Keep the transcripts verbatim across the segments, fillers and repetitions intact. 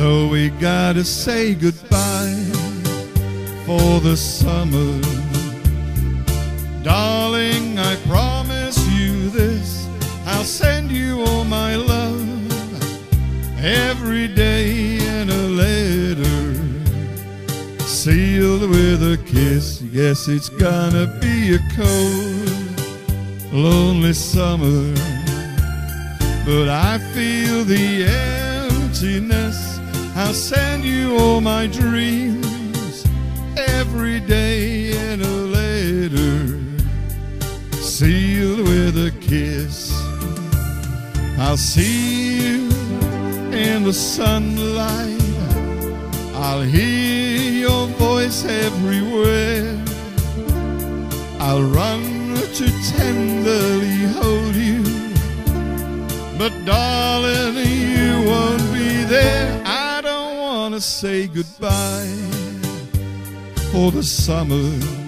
Though we gotta say goodbye for the summer, darling, I promise you this, I'll send you all my love every day in a letter, sealed with a kiss. Yes, it's gonna be a cold, lonely summer, but I feel the emptiness. I'll send you all my dreams every day in a letter, sealed with a kiss. I'll see you in the sunlight, I'll hear your voice everywhere, I'll run to tenderly hold you, but darling, you won't be there. I don't want to say goodbye for the summer,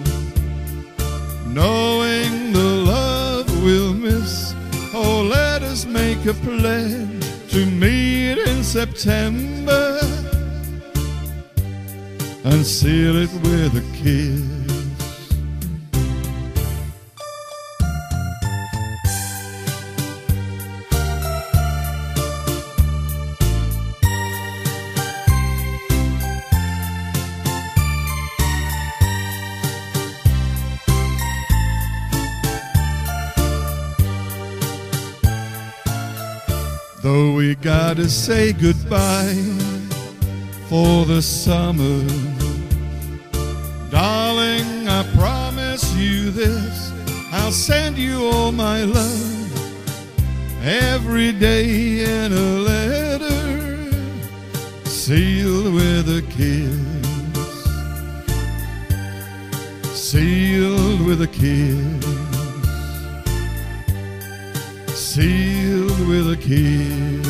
knowing the love we'll miss. Oh, let us make a pledge to meet in September and seal it with a kiss. Though we gotta say goodbye for the summer, darling, I promise you this, I'll send you all my love every day in a letter, sealed with a kiss, sealed with a kiss, sealed with a kiss.